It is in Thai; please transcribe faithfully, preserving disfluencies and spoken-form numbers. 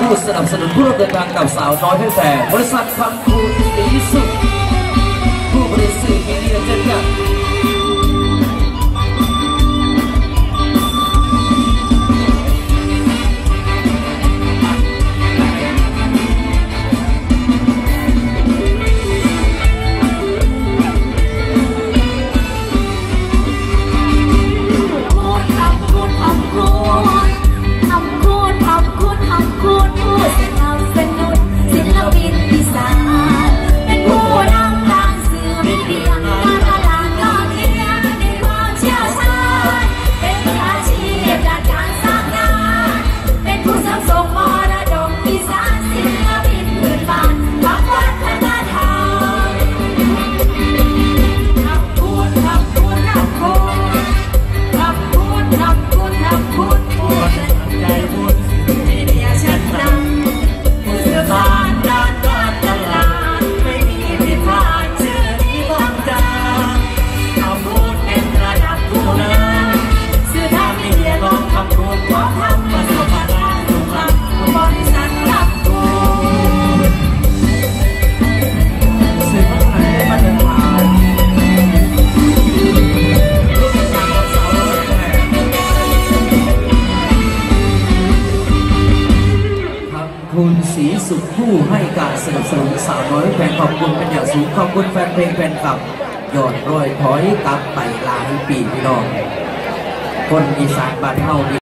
ผู้สนับสนุนผู้ร่วมเดินทางกับสาวน้อยให้แต่บริษัทคำคูณสีสุขผู้บริสุทธิ์มีเดียเช่นกันคุณศรีสุขผู้ให้การสนับสนุนสาวน้อยแฟนขอบคุณเป็นอย่างสูงขอบคุณแฟนเพลงแฟนคลับยอดร้อยถอยกลับไปลาให้ปีพี่น้องคนอีสานบ้านเฮา